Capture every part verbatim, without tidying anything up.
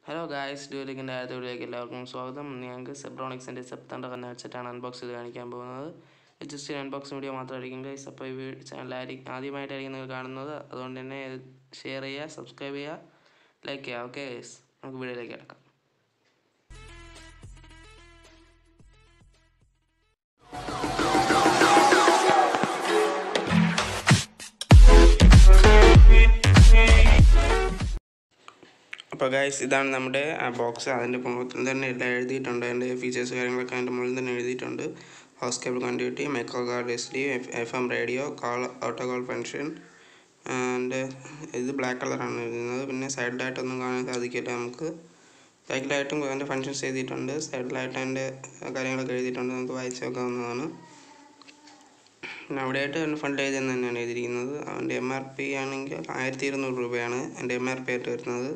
Hello guys, ഡ്യൂലിക്കിൻ്റെ അടുത്ത വീഡിയോയിലേക്ക് എല്ലാവർക്കും സ്വാഗതം. ഞങ്ങൾക്ക് സെബ്രോണിക്സിൻ്റെ സെപ്റ്റംബർ എന്ന ഹെഡ്സെറ്റാണ് അൺബോക്സ് ചെയ്ത് കാണിക്കാൻ പോകുന്നത്. ജസ്റ്റ് അൺബോക്സിംഗ് വീഡിയോ മാത്രമായിരിക്കും ഗൈസ്. അപ്പോൾ ഈ ചാനലായിരിക്കും ആദ്യമായിട്ടായിരിക്കും നിങ്ങൾ കാണുന്നത്, അതുകൊണ്ട് തന്നെ ഷെയർ ചെയ്യുക, സബ്സ്ക്രൈബ് ചെയ്യുക, ലൈക്ക് ചെയ്യുക. ഓക്കെ ഗൈസ്, നമുക്ക് വീഡിയോയിലേക്ക് കിടക്കാം. അപ്പോൾ ഗൈസ്, ഇതാണ് നമ്മുടെ ബോക്സ്. അതിൻ്റെ മുകളിൽ തന്നെ എല്ലാം എഴുതിയിട്ടുണ്ട്. അതിൻ്റെ ഫീച്ചേഴ്സ് കാര്യങ്ങളൊക്കെ അതിൻ്റെ മുകളിൽ തന്നെ എഴുതിയിട്ടുണ്ട്. House cable continuity, micro card S D, F M radio, call auto call function. And ഇത് ബ്ലാക്ക് കളറാണ് എഴുതുന്നത്. പിന്നെ സൈഡിലായിട്ടൊന്നും കാണാൻ സാധിക്കില്ല നമുക്ക്. ബാക്കിലായിട്ടും അതിൻ്റെ ഫങ്ഷൻസ് എഴുതിയിട്ടുണ്ട്. സൈഡിലായിട്ട് അതിൻ്റെ കാര്യങ്ങളൊക്കെ എഴുതിയിട്ടുണ്ട്. നമുക്ക് വായിച്ച് നോക്കാവുന്നതാണ്. പിന്നെ അവിടെയായിട്ട് അതിൻ്റെ ഫ്രണ്ട് എഴുതി തന്നെയാണ് എഴുതിയിരിക്കുന്നത്. അതിൻ്റെ എം ആർ പി ആണെങ്കിൽ ആയിരത്തി ഇരുന്നൂറ് രൂപയാണ് എൻ്റെ എം ആർ പി ആയിട്ട് വരുന്നത്.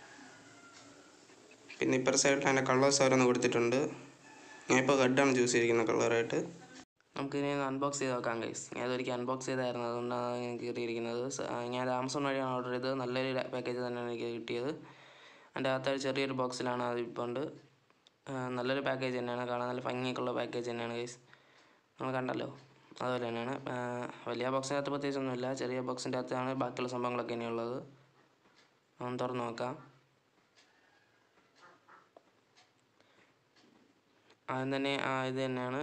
പിന്നെ ഇപ്പുറ സൈഡിൽ അതിൻ്റെ കളേഴ്സ് ഓരോന്ന് കൊടുത്തിട്ടുണ്ട്. ഞാൻ ഇപ്പോൾ റെഡാണ് ചൂസ് ചെയ്തിരിക്കുന്ന കളറായിട്ട്. നമുക്കിനി അൺബോക്സ് ചെയ്ത് നോക്കാം ഗൈസ്. ഞാൻ അതൊരിക്കൽ അൺബോക്സ് ചെയ്തായിരുന്നു, അതുകൊണ്ടാണ് ഞാൻ കയറിയിരിക്കുന്നത്. ഞാൻ ആമസോൺ വഴിയാണ് ഓർഡർ ചെയ്തത്. നല്ലൊരു പാക്കേജ് തന്നെയാണ് എനിക്ക് കിട്ടിയത്. അതിൻ്റെ അകത്തൊരു ചെറിയൊരു ബോക്സിലാണ് അതിപ്പോൾ ഉണ്ട്. നല്ലൊരു പാക്കേജ് തന്നെയാണ്, കാണാൻ നല്ല ഭംഗിയൊക്കെയുള്ള പാക്കേജ് തന്നെയാണ് ഗൈസ്. നമ്മൾ കണ്ടല്ലോ, അതുപോലെ തന്നെയാണ്. വലിയ ബോക്സിൻ്റെ അകത്ത് പ്രത്യേകിച്ചൊന്നുമില്ല. ചെറിയ ബോക്സിൻ്റെ അകത്താണ് ബാക്കിയുള്ള സംഭവങ്ങളൊക്കെ ഇനിയുള്ളത്. ഒന്ന് തുറന്ന് നോക്കാം. ആദ്യം തന്നെ ഇത് തന്നെയാണ്,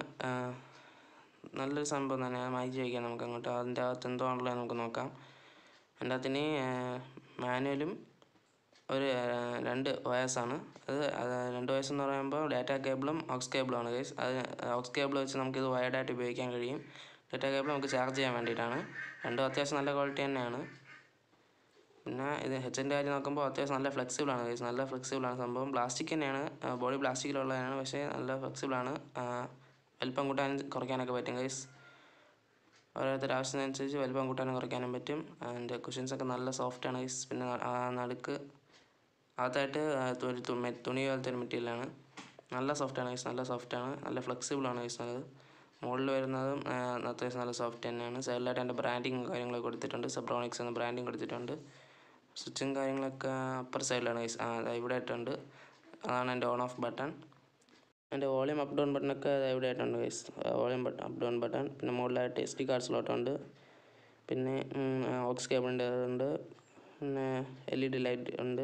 നല്ലൊരു സംഭവം തന്നെയാണ്. മാറ്റി വയ്ക്കാം നമുക്ക് അങ്ങോട്ട്. അതിൻ്റെ അകത്ത് എന്തോ ആണല്ലോ നമുക്ക് നോക്കാം. അതിൻ്റെ അകത്തിന് മാനുവലും ഒരു രണ്ട് വയസ്സാണ്. അത് രണ്ട് വയസ്സെന്ന് പറയുമ്പോൾ ഡാറ്റ കേബിളും ഓക്സ് കേബിളുമാണ് ഗൈസ്. അത് ഓക്സ് കേബിൾ വെച്ച് നമുക്കിത് വയർഡായിട്ട് ഉപയോഗിക്കാൻ കഴിയും. ഡാറ്റ കേബിൾ നമുക്ക് ചാർജ് ചെയ്യാൻ വേണ്ടിയിട്ടാണ്. രണ്ടും അത്യാവശ്യം നല്ല ക്വാളിറ്റി തന്നെയാണ്. പിന്നെ ഇത് ഹെഡ്സെറ്റിൻ്റെ കാര്യം നോക്കുമ്പോൾ അത്യാവശ്യം നല്ല ഫ്ലെക്സിബിളാണ് ഗൈസ്. നല്ല ഫ്ലെക്സിബിളാണ് സംഭവം. പ്ലാസ്റ്റിക് തന്നെയാണ്, ബോഡി പ്ലാസ്റ്റിക്കിലുള്ളതാണ്, പക്ഷേ നല്ല ഫ്ലെക്സിബിളാണ്. വലിപ്പം കൂട്ടാനും കുറയ്ക്കാനൊക്കെ പറ്റും ഗൈസ്. ഓരോരുത്തരുടെ ആവശ്യത്തിനനുസരിച്ച് വലിപ്പം കൂട്ടാനും കുറയ്ക്കാനും പറ്റും. അതിൻ്റെ കുഷൻസൊക്കെ നല്ല സോഫ്റ്റാണ് ഗൈസ്. പിന്നെ നടുക്ക് അകത്തായിട്ട് ഒരു തുണി പോലത്തെ ഒരു മെറ്റീരിയലാണ്. നല്ല സോഫ്റ്റാണ് ഗൈസ്, നല്ല സോഫ്റ്റാണ്, നല്ല ഫ്ലെക്സിബിളാണ് ഗൈസ്. അത് മുകളിൽ വരുന്നതും അത്യാവശ്യം നല്ല സോഫ്റ്റ് തന്നെയാണ്. സൈഡിലായിട്ട് എൻ്റെ ബ്രാൻഡിങ് കാര്യങ്ങളൊക്കെ കൊടുത്തിട്ടുണ്ട്. സെബ്രോണിക്സ് എന്ന ബ്രാൻഡിങ് കൊടുത്തിട്ടുണ്ട്. സ്വിച്ചും കാര്യങ്ങളൊക്കെ അപ്പർ സൈഡിലാണ് ഗൈസ്. ആ ഇവിടെ ആയിട്ടുണ്ട്. അതാണ് എൻ്റെ ഓൺ ഓഫ് ബട്ടൺ. എൻ്റെ വോളിയം അപ്പ് ഡൗൺ ബട്ടണൊക്കെ ഇവിടെ ആയിട്ടുണ്ട് guys. Volume button up down button. പിന്നെ മുകളിലായിട്ട് എസ് ഡി കാർഡ് സ്ലോട്ടുണ്ട്. പിന്നെ ഓക്സ് കേബിളിൻ്റെ ഉണ്ട്. പിന്നെ എൽ ഇ ഡി ലൈറ്റ് ഉണ്ട്.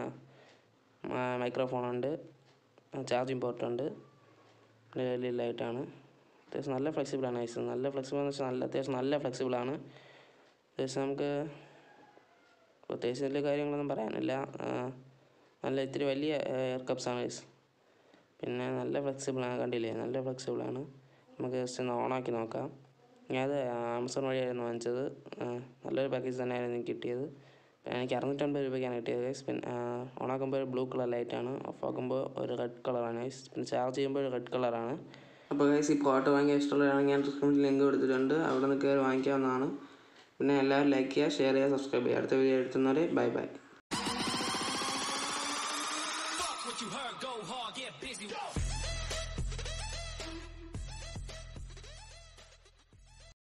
മൈക്രോഫോണുണ്ട്. ചാർജിങ് പോർട്ടുണ്ട്. പിന്നെ എൽ ഇ ഡി ലൈറ്റാണ്. അത്യാവശ്യം നല്ല ഫ്ലെക്സിബിളാണ് ഗൈസ്. നല്ല ഫ്ലെക്സിബിൾ എന്ന് വെച്ചാൽ നല്ല അത്യാവശ്യം നല്ല ഫ്ലെക്സിബിളാണ്. അത്യാവശ്യം നമുക്ക് പ്രത്യേകിച്ച് വലിയ കാര്യങ്ങളൊന്നും പറയാനില്ല. നല്ല ഇത്തിരി വലിയ എയർ കപ്സാണ് ഗൈസ്. പിന്നെ നല്ല ഫ്ലെക്സിബിളാണ്, കണ്ടില്ലേ, നല്ല ഫ്ലെക്സിബിളാണ്. നമുക്ക് ജസ്റ്റ് ഒന്ന് ഓണാക്കി നോക്കാം. ഞാനത് ആമസോൺ വഴിയായിരുന്നു വാങ്ങിച്ചത്. നല്ലൊരു പാക്കേജ് തന്നെയായിരുന്നു എനിക്ക് കിട്ടിയത്. എനിക്ക് അറുന്നൂറ്റമ്പത് രൂപയ്ക്കാണ് കിട്ടിയത് ഗൈസ്. പിന്നെ ഓണാക്കുമ്പോൾ ഒരു ബ്ലൂ കളർ ലൈറ്റാണ്, ഓഫ് ആക്കുമ്പോൾ ഒരു റെഡ് കളറാണ് ഗൈസ്. പിന്നെ ചാർജ് ചെയ്യുമ്പോൾ ഒരു റെഡ് കളറാണ്. അപ്പോൾ ഗൈസ്, ഈ പ്രോഡക്റ്റ് വാങ്ങിക്കാൻ ഇഷ്ടമുള്ളവരാണെങ്കിൽ ഞാൻ ഡിസ്ക്രിപ്ഷനിൽ ലിങ്ക് കൊടുത്തിട്ടുണ്ട്, അവിടെ നിന്ന് കയറി വാങ്ങിക്കാവുന്നതാണ്. പിന്നെ എല്ലാവരും ലൈക്ക് ചെയ്യുക, ഷെയർ ചെയ്യുക, സബ്സ്ക്രൈബ് ചെയ്യുക. അടുത്ത വീഡിയോ എടുത്തുന്നവരെ ബൈ ബൈ.